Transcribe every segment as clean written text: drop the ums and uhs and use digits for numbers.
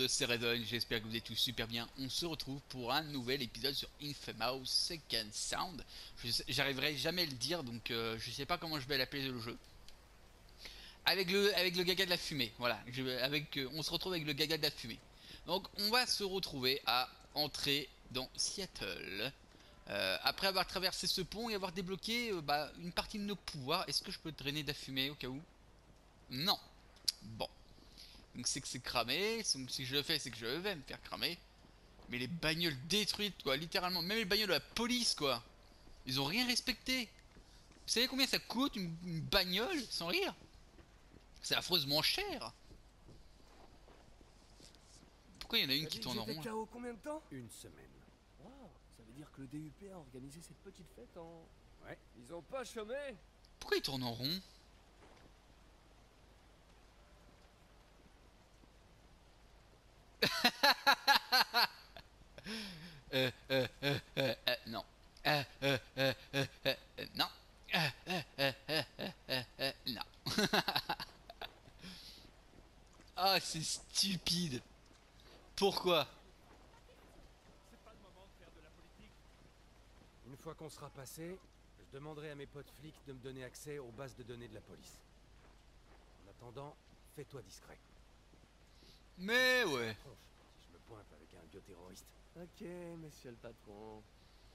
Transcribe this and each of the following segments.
monde, c'est Redon, j'espère que vous êtes tous super bien. On se retrouve pour un nouvel épisode sur Infamous Second Sound. J'arriverai jamais à le dire, donc je sais pas comment je vais l'appeler le jeu. Avec le gaga de la fumée, voilà. On se retrouve avec le gaga de la fumée. Donc on va se retrouver à entrer dans Seattle. Après avoir traversé ce pont et avoir débloqué une partie de nos pouvoirs, est-ce que je peux drainer de la fumée au cas où? Non. Bon. Donc c'est que c'est cramé, donc si je le fais c'est que je vais me faire cramer. Mais les bagnoles détruites quoi, littéralement, même les bagnoles de la police quoi. Ils ont rien respecté. Vous savez combien ça coûte une bagnole, sans rire? C'est affreusement cher. Pourquoi il y en a une T'as qui dit que tourne en j'étais rond là? KO combien de temps? Une semaine. Waouh, ça veut dire que le DUP a organisé cette petite fête en... Ouais. Ils ont pas chômé? Pourquoi il tourne en rond? Non. Non. Non. Ah, c'est stupide. Pourquoi? Une fois qu'on sera passé, je demanderai à mes potes flics de me donner accès aux bases de données de la police. En attendant, fais-toi discret. Mais ouais. Tronche, si je me pointe avec un bioterroriste. Ok, monsieur le patron.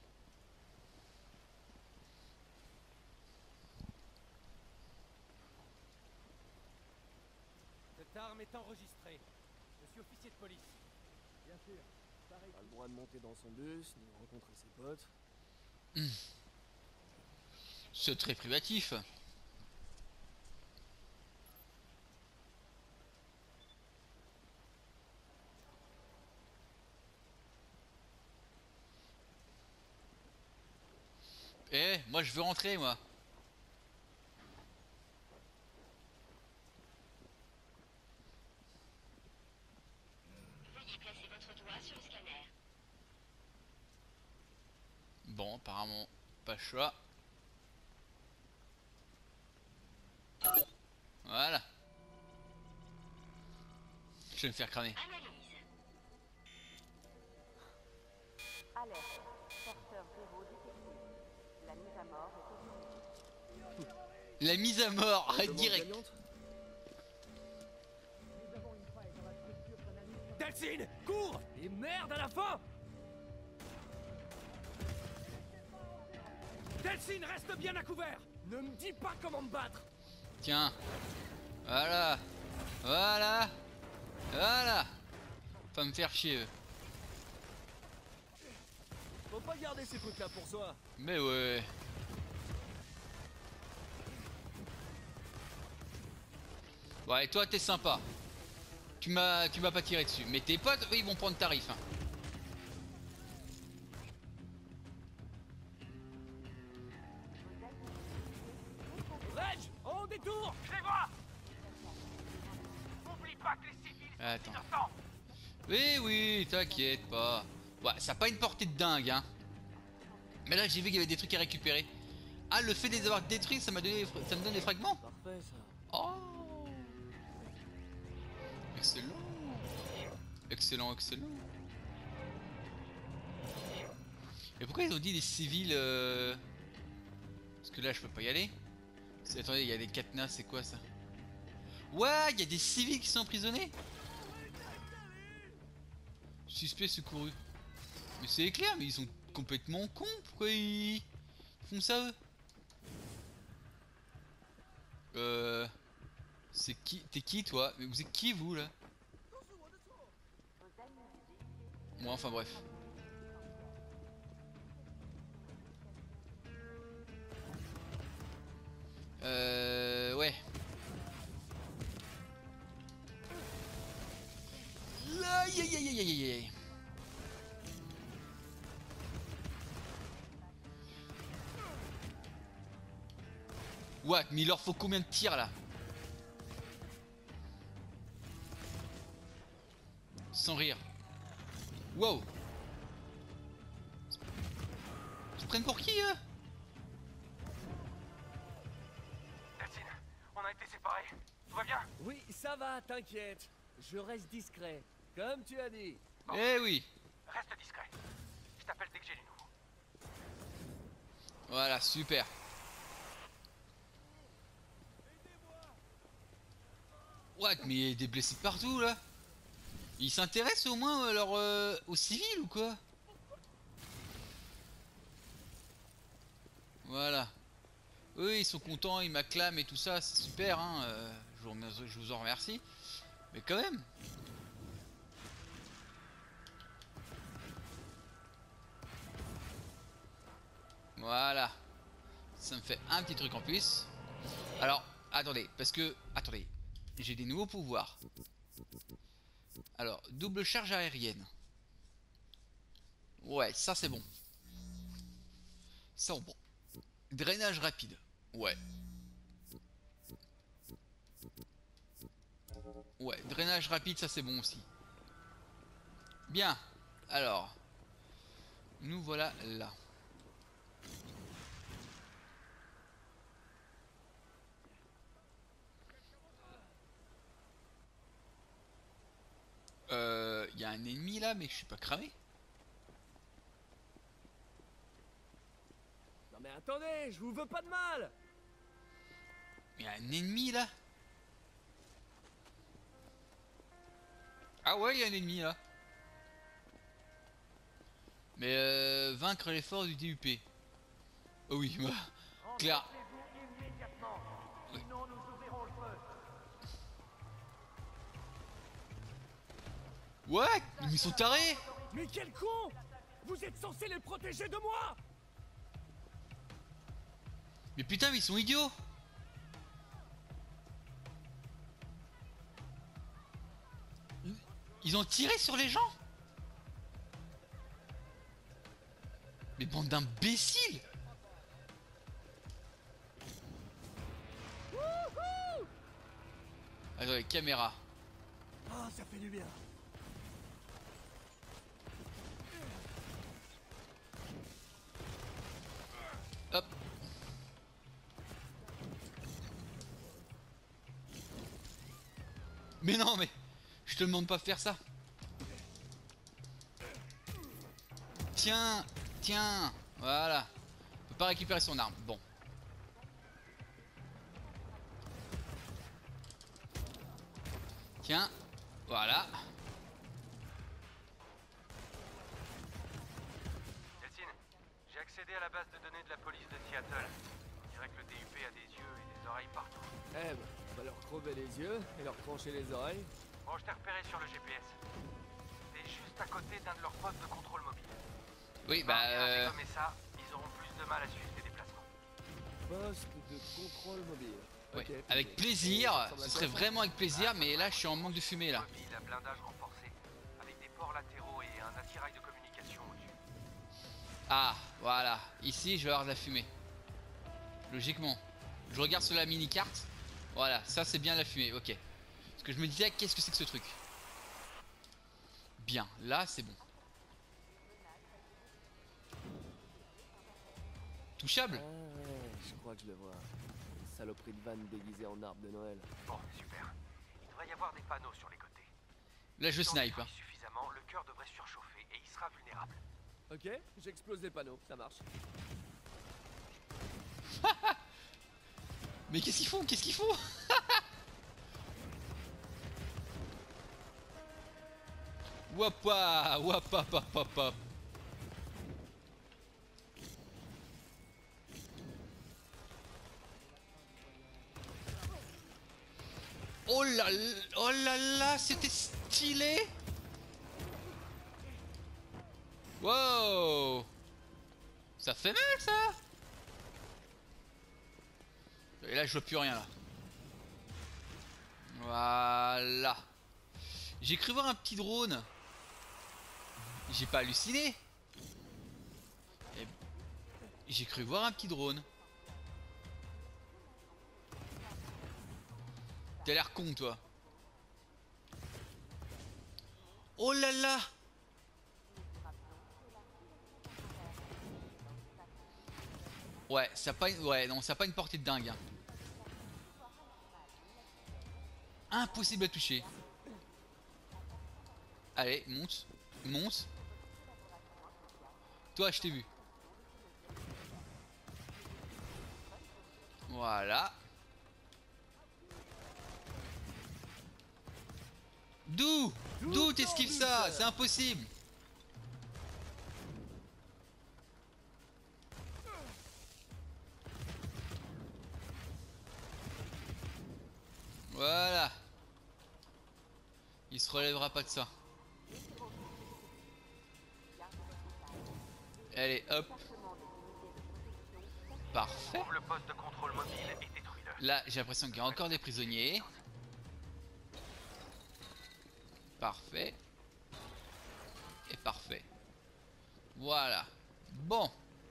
Cette arme est enregistrée. Je suis officier de police. Bien sûr. Pas le droit de monter dans son bus, ni de rencontrer ses potes. C'est très privatif. Eh, moi je veux rentrer moi. Veuillez placer votre doigt sur le scanner. Bon, apparemment, pas le choix. Voilà. Je vais me faire cramer. Analyse. Alerte. Porteur 0 détecté. La mise à mort est autorisée. La mise à mort, Demande direct. gagnante? Delphine, cours! Et merde à la fin! Delphine, reste bien à couvert! Ne me dis pas comment me battre! Tiens. Voilà. Voilà. Voilà. Pas me faire chier. Eux. Faut pas garder ces trucs là pour soi. Mais ouais. Ouais, toi t'es sympa. Tu m'as pas tiré dessus. Mais tes potes, eux, ils vont prendre tarif. Hein. Reg, on détour! Je les vois. N'oublie pas que les civils sont Attends. innocents. Oui, oui, t'inquiète pas. Ouais, ça a pas une portée de dingue, hein. Mais là, j'ai vu qu'il y avait des trucs à récupérer. Ah, le fait de les avoir détruits, ça me donne des fragments. Parfait ça. Oh. Excellent. Excellent, excellent. Et pourquoi ils ont dit des civils Parce que là, je peux pas y aller. Attendez, il y a des cadenas, c'est quoi ça? Ouais, il y a des civils qui sont emprisonnés. Suspect secouru. Mais c'est clair, mais ils sont complètement cons. Pourquoi ils font ça eux? C'est qui? T'es qui toi? Mais vous êtes qui vous là? Moi, enfin bref. Ouais. Aïe aïe aïe aïe aïe aïe. Ouais, mais il leur faut combien de tirs là? Sans rire. Wow. Ils se prennent pour qui eux? Delphine, on a été séparés. Tout va bien? Oui, ça va, t'inquiète. Je reste discret. Comme tu as dit. Eh oui. Reste discret. Je t'appelle dès que j'ai du nouveau. Voilà, super. What, mais il y a des blessés de partout là. Ils s'intéressent au moins aux civils ou quoi? Voilà. Eux ils sont contents, ils m'acclament et tout ça, c'est super hein. Je vous en remercie. Mais quand même. Voilà. Ça me fait un petit truc en plus. Alors, attendez, parce que... Attendez. J'ai des nouveaux pouvoirs. Alors, double charge aérienne. Ouais, ça c'est bon. Ça bon. Drainage rapide. Ouais. Ouais, drainage rapide, ça c'est bon aussi. Bien. Alors. Nous voilà là. Il y a un ennemi là, mais je suis pas cramé. Non mais attendez, je vous veux pas de mal. Il y a un ennemi là. Ah ouais, il y a un ennemi là. Mais vaincre les forces du DUP. Oh oui, bah, clair. Oui. Ouais, mais ils sont tarés. Mais quel con! Vous êtes censé les protéger de moi! Mais putain, mais ils sont idiots. Ils ont tiré sur les gens. Mais bande d'imbéciles. Attendez, caméra. Ah, ça fait du bien. Hop. Mais non, mais je te demande pas de faire ça. Tiens, tiens, voilà. On peut pas récupérer son arme. Bon. Tiens, voilà. Delphine, j'ai accédé à la base de données de la police de Seattle. On dirait que le DUP a des yeux et des oreilles partout. Eh ben, on va leur crever les yeux et leur trancher les oreilles. Bon, je t'ai repéré sur le GPS. T'es juste à côté d'un de leurs postes de contrôle mobile. Oui, bah. Comme ça, ils auront plus de mal à suivre tes déplacements. Poste de contrôle mobile. Ouais, Ok, avec ok. plaisir, Ça ressemble à ce quoi, serait ça? vraiment avec plaisir, mais là je suis en manque de fumée là. Mobile à blindage renforcé, avec des ports latéraux et un attirail de communication au-dessus. Ah, voilà, ici je vais avoir de la fumée. Logiquement. Je regarde sur la mini-carte. Voilà, ça c'est bien la fumée, ok. Parce que je me disais, qu'est-ce que c'est que ce truc? Bien, là c'est bon. Touchable? Ah ouais, je crois que je le vois. Une saloperie de vanne déguisée en arbre de Noël. Bon, super. Il devrait y avoir des panneaux sur les côtés. Là je Si on snipe. Hein. détruit suffisamment, le cœur devrait surchauffer et il sera vulnérable. Ok, j'explose les panneaux, ça marche. Mais qu'est-ce qu'ils font? Qu'est-ce qu'ils font? Wapa, wapa, papa, papa. Oh là là, c'était stylé. Wow. Ça fait mal ça. Et là je vois plus rien là. Voilà. J'ai cru voir un petit drone. J'ai pas halluciné. J'ai cru voir un petit drone. T'as l'air con toi. Oh là là. Ouais, ça a pas une... ouais, non, ça a pas une portée de dingue. Hein. Impossible à toucher. Allez, monte. Monte. Toi, je t'ai vu. Voilà. D'où t'esquives ça? C'est impossible. Voilà. Il se relèvera pas de ça. Allez, hop. Parfait. Trouve le poste de contrôle mobile et détruis-le. Là, j'ai l'impression qu'il y a encore des prisonniers. Parfait. Et parfait. Voilà. Bon.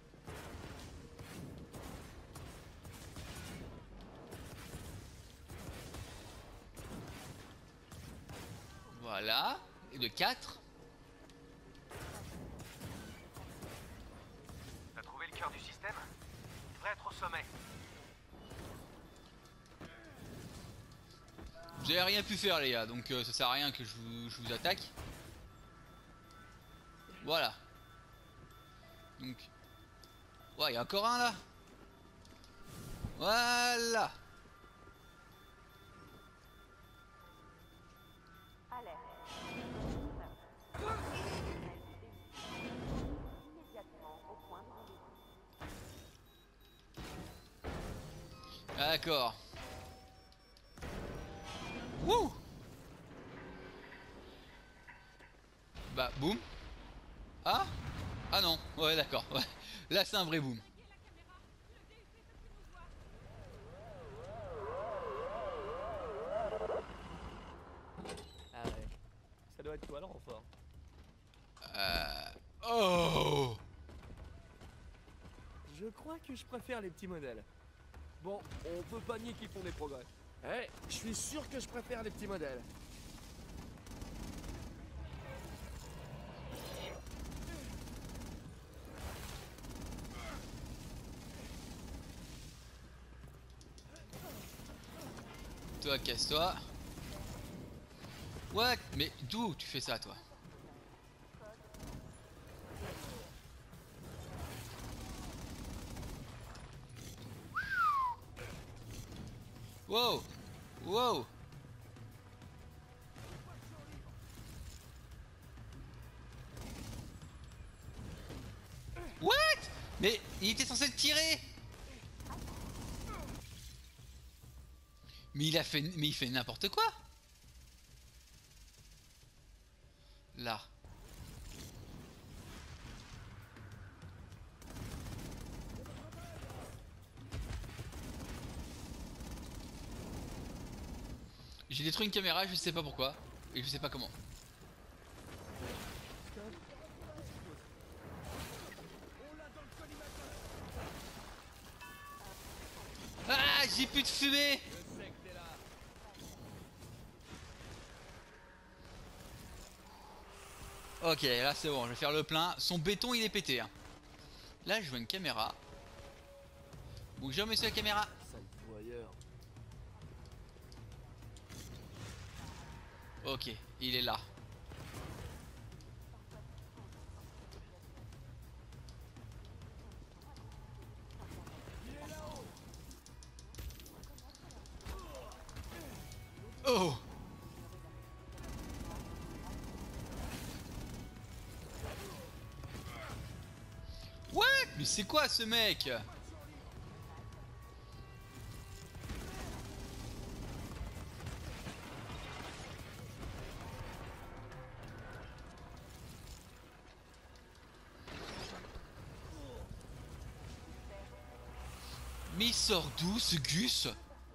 Voilà. Et le 4. T'as trouvé le cœur du système? Il devrait être au sommet. Vous avez rien pu faire les gars, donc ça sert à rien que je vous attaque. Voilà. Donc... Ouais, il y a encore un là. Voilà. Alerte. Immédiatement au point de rendez-vous. D'accord. Wouh. Bah, boum. Ah. Ah non. Ouais, d'accord. Ouais. Là, c'est un vrai boom. Ah ouais. Ça doit être toi le renfort. Oh. Je crois que je préfère les petits modèles. Bon, on peut pas nier qu'ils font des progrès. Eh, je suis sûr que je préfère les petits modèles. Toi, casse-toi. What? Mais d'où tu fais ça, toi? Wow! Wow! What? Mais il était censé le tirer! Mais il fait n'importe quoi! Là. J'ai détruit une caméra, je sais pas pourquoi. Et je sais pas comment. Ah, j'ai plus de fumée! Ok, là c'est bon, je vais faire le plein. Son béton il est pété. Hein. Là je vois une caméra. Bonjour monsieur la caméra. Sale voyeur. Ok, il est là. Oh! What? Mais c'est quoi ce mec? Mais il sort d'où ce Gus?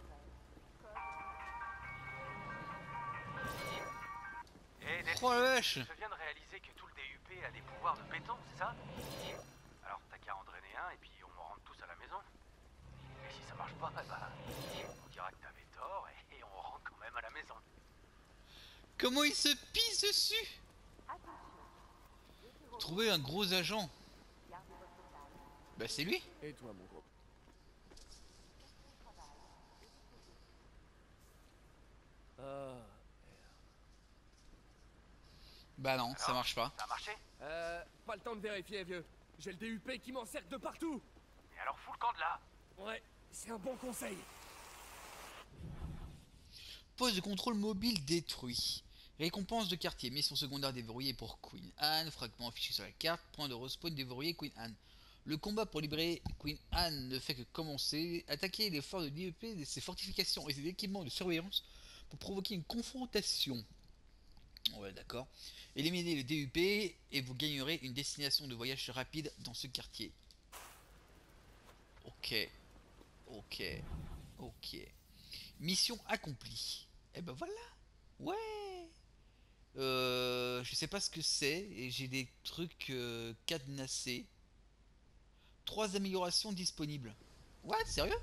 Et Oh la vache! je viens de réaliser que tout le DUP a des pouvoirs de béton, c'est ça? Alors t'as qu'à en drainer un et puis on rentre tous à la maison. Et si ça marche pas, bah, on dira que t'avais tort et on rentre quand même à la maison. Comment il se pisse dessus? Trouver un gros agent. Bah c'est lui. Et toi, mon gros? Ah, Bah non, ça Alors, marche pas. Ça a marché? Pas le temps de vérifier, vieux. J'ai le DUP qui m'encercle de partout. Et alors fous le camp de là. Ouais, c'est un bon conseil. Poste de contrôle mobile détruit. Récompense de quartier. Mission secondaire déverrouillée pour Queen Anne. Fragment affiché sur la carte. Point de respawn déverrouillé Queen Anne. Le combat pour libérer Queen Anne ne fait que commencer. Attaquer les forts de l'IEP, ses fortifications et ses équipements de surveillance pour provoquer une confrontation. Ouais, d'accord. Éliminez le DUP et vous gagnerez une destination de voyage rapide dans ce quartier. Ok. Ok. Ok. Mission accomplie. Et ben voilà. Ouais. Je sais pas ce que c'est et j'ai des trucs cadenassés. 3 améliorations disponibles. What? Sérieux?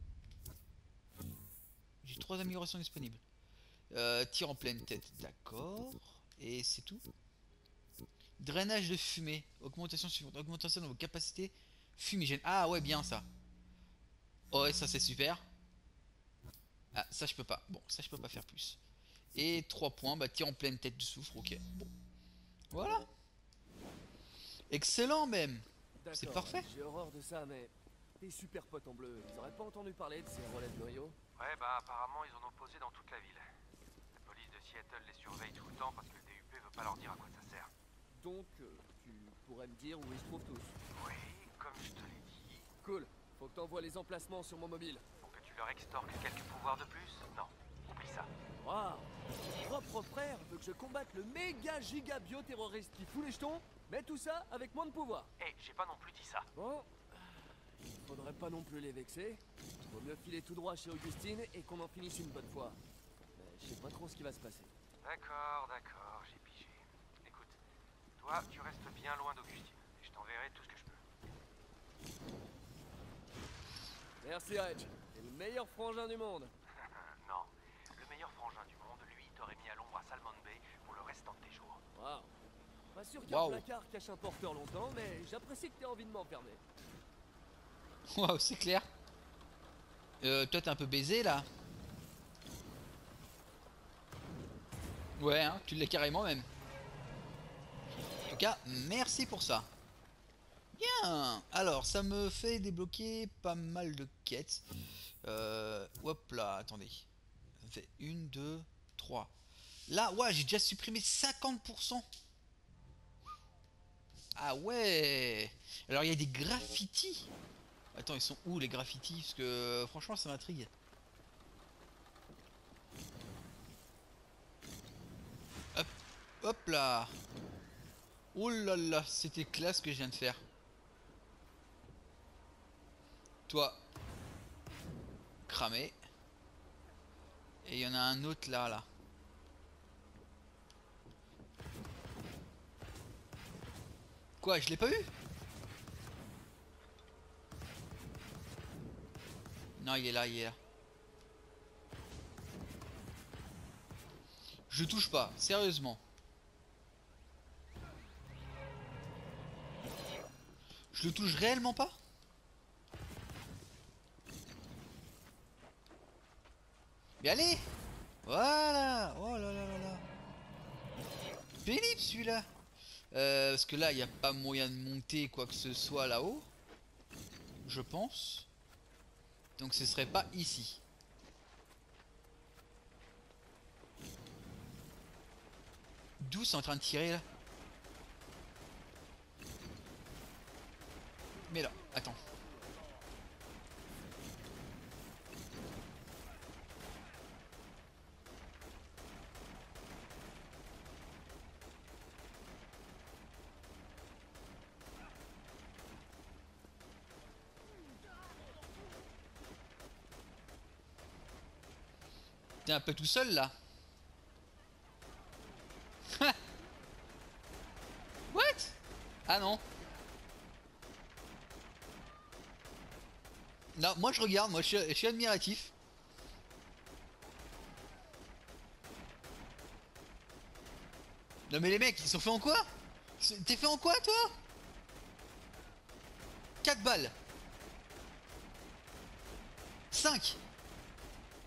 J'ai 3 améliorations disponibles. Tir en pleine tête, d'accord. Et c'est tout. Drainage de fumée. Augmentation suivante. Augmentation de vos capacités fumigènes. Ah ouais, bien ça. Oh, ouais, ça c'est super. Ah, ça je peux pas. Bon, ça je peux pas faire plus. Et 3 points. Bah, tir en pleine tête de soufre. Ok. Bon. Voilà. Excellent même. C'est D'accord, parfait. j'ai horreur de ça, mais tes super potes en bleu, ils auraient pas entendu parler de ces relais de Rio? Ouais, bah apparemment ils en ont posé dans toute la ville. La police de Seattle les surveille tout le temps parce que le DUP veut pas leur dire à quoi ça sert. Donc, tu pourrais me dire où ils se trouvent tous. Oui, comme je te l'ai dit. Cool, faut que t'envoies les emplacements sur mon mobile. Pour que tu leur extorques quelques pouvoirs de plus? Non, oublie ça. Waouh! Mon propre frère veut que je combatte le méga giga bioterroriste qui fout les jetons, mais tout ça avec moins de pouvoir. Eh, j'ai pas non plus dit ça. Bon, il faudrait pas non plus les vexer. Vaut mieux filer tout droit chez Augustine et qu'on en finisse une bonne fois. Mais je sais pas trop ce qui va se passer. D'accord, d'accord, j'ai pigé. Écoute, toi, tu restes bien loin d'Augustine. Et je t'enverrai tout ce que je peux. Merci Reg, t'es le meilleur frangin du monde. Non, le meilleur frangin du monde, lui, t'aurait mis à l'ombre à Salmon Bay pour le restant de tes jours. Waouh. Pas sûr qu'un placard cache un porteur longtemps, mais j'apprécie que t'aies envie de m'enfermer. Waouh, c'est clair. Toi t'es un peu baisé là. Ouais, hein, tu l'as carrément même. En tout cas, merci pour ça. Bien. Alors, ça me fait débloquer pas mal de quêtes. Hop là, attendez. Ça me fait 1, 2, 3. Là, ouais, j'ai déjà supprimé 50%. Ah ouais. Alors, il y a des graffitis. Attends, ils sont où les graffitis? Parce que franchement, ça m'intrigue. Hop, hop là. Oh là là, c'était classe ce que je viens de faire. Toi, cramé. Et il y en a un autre là. Quoi, je l'ai pas eu? Non, il est là, il est là. Je touche pas, sérieusement. Je le touche réellement pas? Mais allez! Voilà! Oh là là là là! Pénible celui-là! Parce que là, il n'y a pas moyen de monter quoi que ce soit là-haut. Je pense. Donc ce serait pas ici. D'où c'est en train de tirer là? Mais là, attends. T'es un peu tout seul là. What? Ah non. Non, moi je regarde, moi je suis admiratif. Non mais les mecs, ils sont faits en quoi? T'es fait en quoi toi? 4 balles. 5.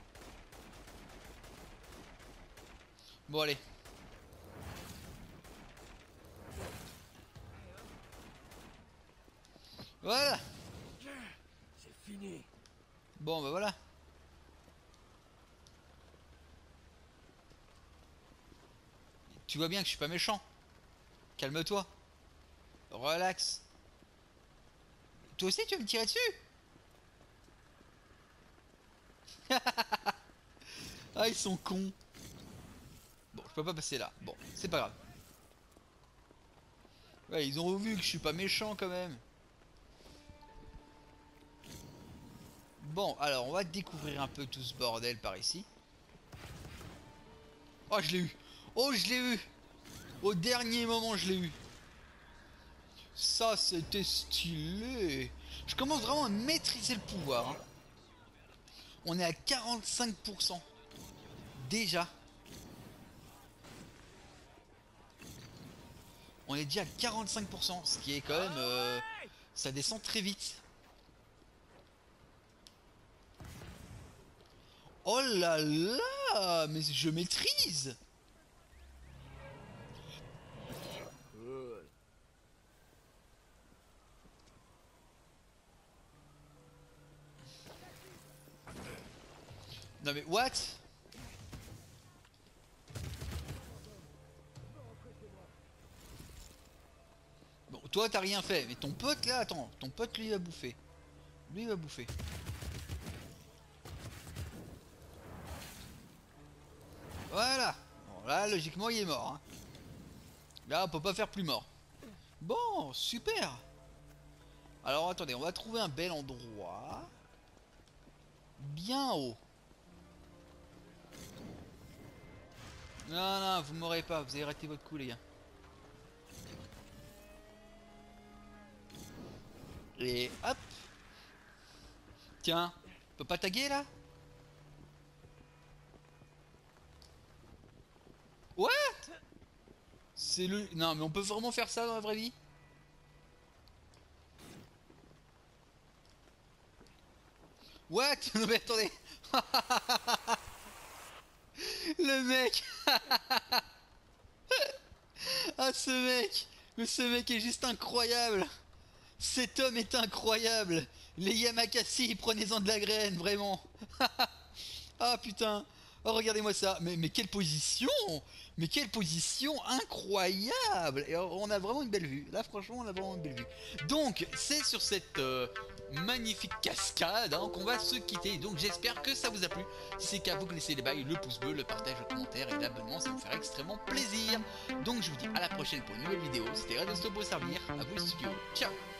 Bon allez. Bon bah voilà. Tu vois bien que je suis pas méchant. Calme-toi. Relax. Toi aussi tu veux me tirer dessus? Ah ils sont cons. Bon je peux pas passer là. Bon c'est pas grave. Ouais ils ont vu que je suis pas méchant quand même. Bon alors on va découvrir un peu tout ce bordel par ici. Oh je l'ai eu. Oh je l'ai eu. Au dernier moment je l'ai eu. Ça c'était stylé. Je commence vraiment à maîtriser le pouvoir hein. On est à 45% déjà. On est déjà à 45%, ce qui est quand même ça descend très vite. Oh là là, mais je maîtrise. Non mais what? Bon, toi t'as rien fait, mais ton pote là, attends, ton pote lui il va bouffer. Lui il va bouffer. Voilà. Bon là logiquement il est mort. Hein. Là on peut pas faire plus mort. Bon, super. Alors attendez, on va trouver un bel endroit. Bien haut. Non, non, vous m'aurez pas, vous avez raté votre coup les gars. Et hop. Tiens, on peut pas taguer là? What? C'est le... Non mais on peut vraiment faire ça dans la vraie vie? What? Non mais attendez. Le mec. Ah ce mec. Mais ce mec est juste incroyable. Cet homme est incroyable. Les Yamakasi, prenez-en de la graine, vraiment. Ah putain. Oh regardez-moi ça. Mais quelle position. Mais quelle position incroyable. Et on a vraiment une belle vue. Là franchement on a vraiment une belle vue. Donc c'est sur cette magnifique cascade hein, qu'on va se quitter. Donc j'espère que ça vous a plu. Si c'est le cas vous connaissez les bails, le pouce bleu, le partage, le commentaire et l'abonnement, ça me ferait extrêmement plaisir. Donc je vous dis à la prochaine pour une nouvelle vidéo. C'était Redosto pour servir. À vous le studio. Ciao.